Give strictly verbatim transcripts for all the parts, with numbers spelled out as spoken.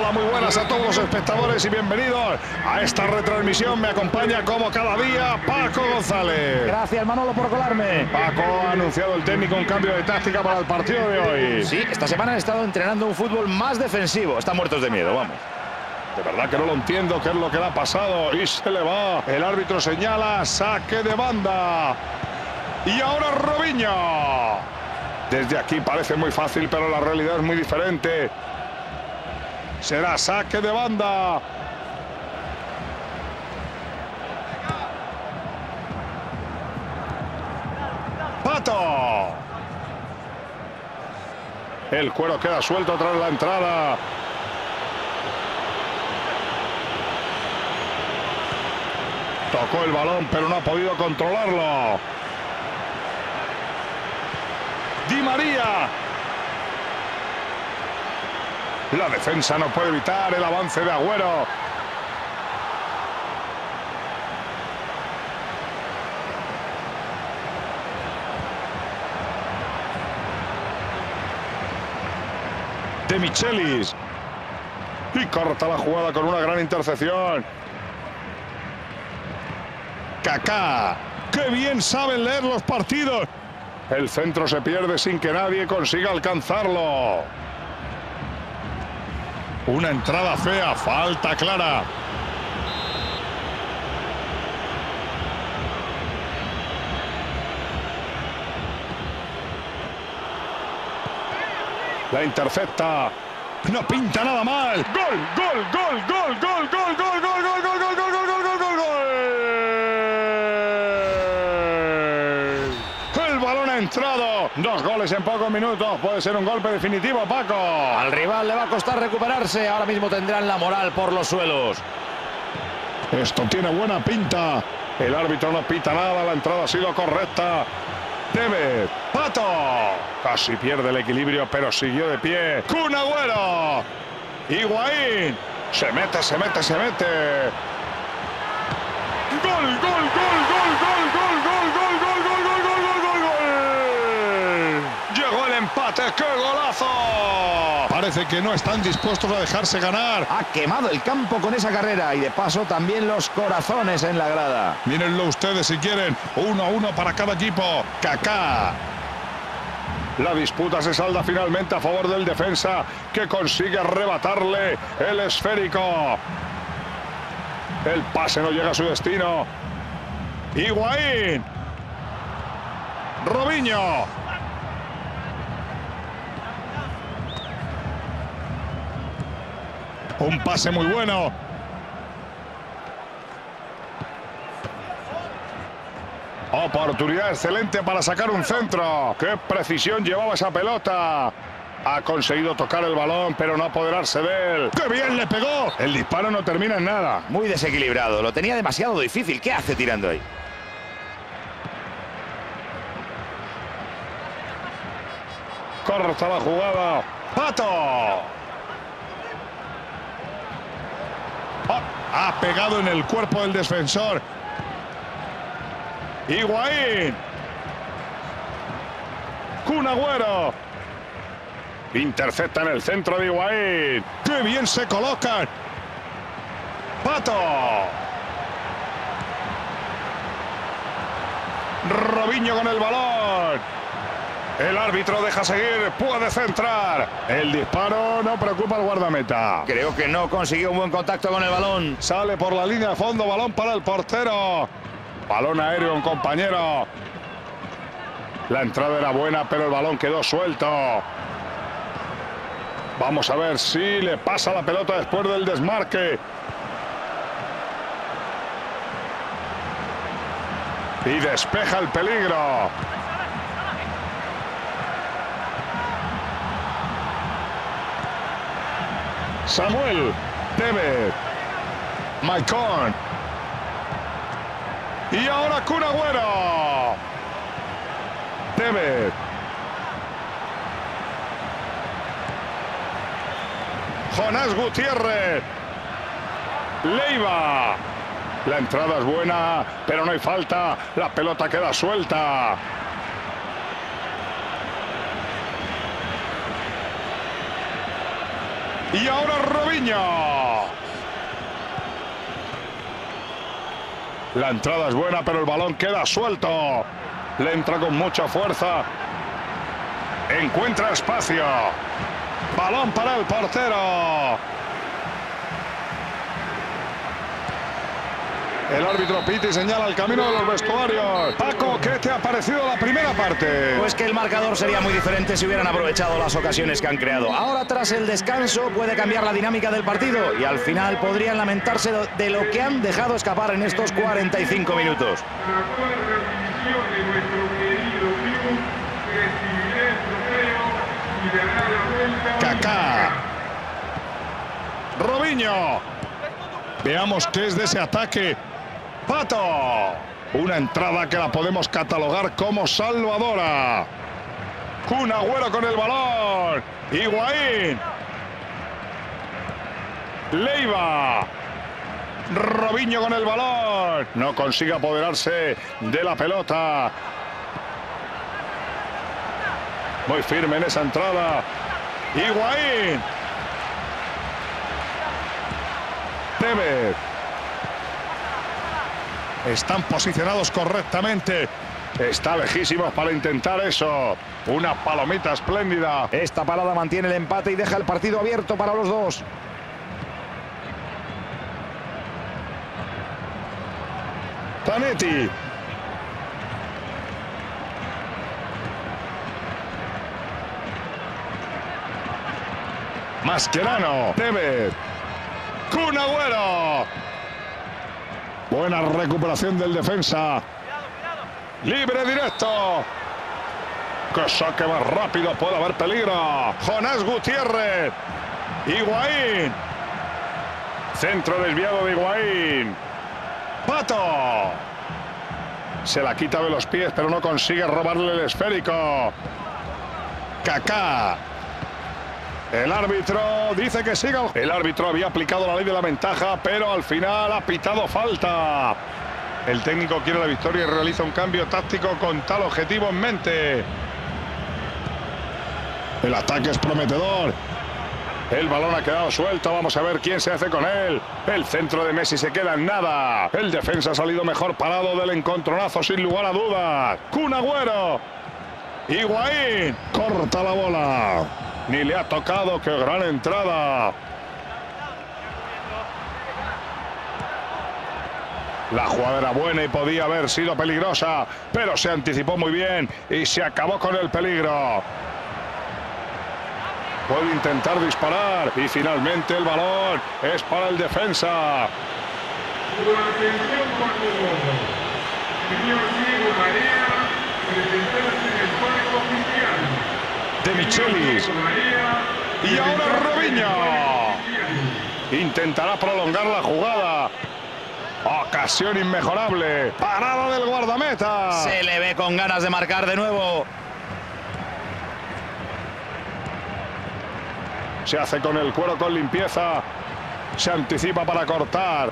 Hola, muy buenas a todos los espectadores y bienvenidos a esta retransmisión. Me acompaña como cada día Paco González. Gracias, Manolo, por colarme. Paco, ha anunciado el técnico un cambio de táctica para el partido de hoy. Sí, esta semana han estado entrenando un fútbol más defensivo. Están muertos de miedo, vamos. De verdad que no lo entiendo qué es lo que le ha pasado. Y se le va. El árbitro señala saque de banda. Y ahora Robinho. Desde aquí parece muy fácil, pero la realidad es muy diferente. Será saque de banda. Pato. El cuero queda suelto tras la entrada. Tocó el balón, pero no ha podido controlarlo. Di María. La defensa no puede evitar el avance de Agüero. De Michelis. Y corta la jugada con una gran intercepción. Kaká. ¡Qué bien saben leer los partidos! El centro se pierde sin que nadie consiga alcanzarlo. Una entrada fea, falta clara. La intercepta. No pinta nada mal. ¡Gol, gol, gol, gol, gol, gol, gol, gol, gol, gol, gol, gol, gol, gol, gol, gol! El balón ha entrado. Dos goles en pocos minutos. Puede ser un golpe definitivo, Paco. Al rival le va a costar recuperarse. Ahora mismo tendrán la moral por los suelos. Esto tiene buena pinta. El árbitro no pita nada. La entrada ha sido correcta. Debe. Pato. Casi pierde el equilibrio, pero siguió de pie. Kun Agüero. Higuaín. Se mete, se mete, se mete. Gol, gol, gol, gol, gol, gol, gol, gol, gol, gol, gol, gol, gol, gol, gol. Llegó el empate. ¡Qué golazo! Parece que no están dispuestos a dejarse ganar. Ha quemado el campo con esa carrera y de paso también los corazones en la grada. Mírenlo ustedes si quieren. Uno a uno para cada equipo. Kaká. La disputa se salda finalmente a favor del defensa, que consigue arrebatarle el esférico. El pase no llega a su destino. Higuaín. Robinho. Un pase muy bueno. Oportunidad excelente para sacar un centro. ¡Qué precisión llevaba esa pelota! Ha conseguido tocar el balón, pero no apoderarse de él. ¡Qué bien le pegó! El disparo no termina en nada. Muy desequilibrado. Lo tenía demasiado difícil. ¿Qué hace tirando ahí? Corta la jugada. ¡Pato! Oh, ha pegado en el cuerpo del defensor. Higuaín. Kun Agüero. Intercepta en el centro de Higuaín. ¡Qué bien se colocan! ¡Pato! Robinho con el balón. El árbitro deja seguir, puede centrar. El disparo no preocupa al guardameta. Creo que no consiguió un buen contacto con el balón. Sale por la línea de fondo, balón para el portero. Balón aéreo, un compañero. La entrada era buena, pero el balón quedó suelto. Vamos a ver si le pasa la pelota después del desmarque. Y despeja el peligro. Samuel. Debe. Maicon. Y ahora Kun Agüero. Debe. Jonás Gutiérrez. Leiva. La entrada es buena, pero no hay falta. La pelota queda suelta. Y ahora Robinho. Robinho. La entrada es buena, pero el balón queda suelto. Le entra con mucha fuerza. Encuentra espacio. Balón para el portero. El árbitro pita y señala el camino de los vestuarios. Paco, ¿qué te ha parecido la primera parte? Pues que el marcador sería muy diferente si hubieran aprovechado las ocasiones que han creado. Ahora, tras el descanso, puede cambiar la dinámica del partido y al final podrían lamentarse de lo que han dejado escapar en estos cuarenta y cinco minutos. Kaká. Robinho. Veamos qué es de ese ataque. Pato. Una entrada que la podemos catalogar como salvadora. Kun Agüero con el balón. Higuaín. Leiva. Robinho con el balón. No consigue apoderarse de la pelota. Muy firme en esa entrada. Higuaín. Tevez. Están posicionados correctamente. Está lejísimos para intentar eso. Una palomita espléndida. Esta parada mantiene el empate y deja el partido abierto para los dos. Zanetti. Mascherano. Tevez. Kun Agüero. Buena recuperación del defensa. Libre directo. Que saque más rápido. Puede haber peligro. Jonás Gutiérrez. Higuaín. Centro desviado de Higuaín. Pato. Se la quita de los pies, pero no consigue robarle el esférico. Kaká. El árbitro dice que siga. El árbitro había aplicado la ley de la ventaja, pero al final ha pitado falta. El técnico quiere la victoria y realiza un cambio táctico con tal objetivo en mente. El ataque es prometedor. El balón ha quedado suelto. Vamos a ver quién se hace con él. El centro de Messi se queda en nada. El defensa ha salido mejor parado del encontronazo, sin lugar a dudas. Kun Agüero. Higuaín. Corta la bola. Ni le ha tocado. ¡Qué gran entrada! La jugada era buena y podía haber sido peligrosa, pero se anticipó muy bien y se acabó con el peligro. Puede intentar disparar y finalmente el balón es para el defensa. De Michelis. Y ahora Robinho. Intentará prolongar la jugada. Ocasión inmejorable. Parada del guardameta. Se le ve con ganas de marcar de nuevo. Se hace con el cuero con limpieza. Se anticipa para cortar.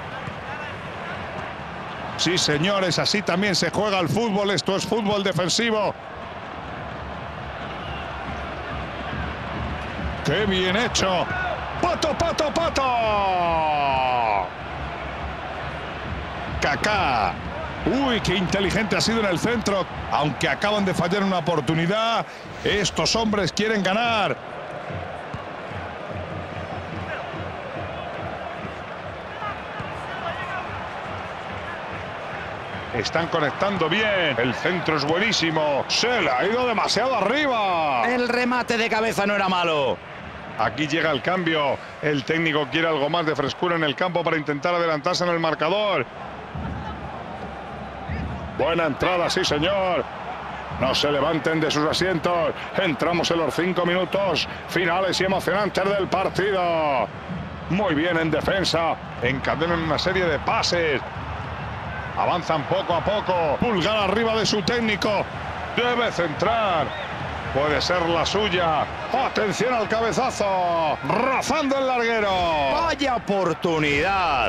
Sí, señores, así también se juega el fútbol. Esto es fútbol defensivo. ¡Qué bien hecho! ¡Pato, pato, pato! Kaká. Uy, qué inteligente ha sido en el centro. Aunque acaban de fallar una oportunidad, estos hombres quieren ganar. Están conectando bien. El centro es buenísimo. Se le ha ido demasiado arriba. El remate de cabeza no era malo. Aquí llega el cambio. El técnico quiere algo más de frescura en el campo para intentar adelantarse en el marcador. Buena entrada, sí, señor. No se levanten de sus asientos. Entramos en los cinco minutos finales y emocionantes del partido. Muy bien en defensa. Encadenan una serie de pases. Avanzan poco a poco. Pulgar arriba de su técnico. Debe centrar. Puede ser la suya. Atención al cabezazo. Rozando el larguero. ¡Vaya oportunidad!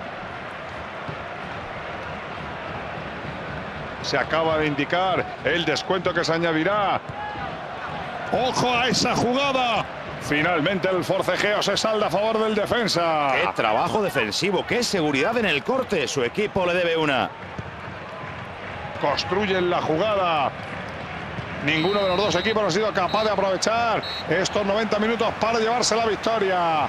Se acaba de indicar el descuento que se añadirá. ¡Ojo a esa jugada! Finalmente el forcejeo se salda a favor del defensa. ¡Qué trabajo defensivo! ¡Qué seguridad en el corte! Su equipo le debe una. Construyen la jugada. Ninguno de los dos equipos ha sido capaz de aprovechar estos noventa minutos para llevarse la victoria.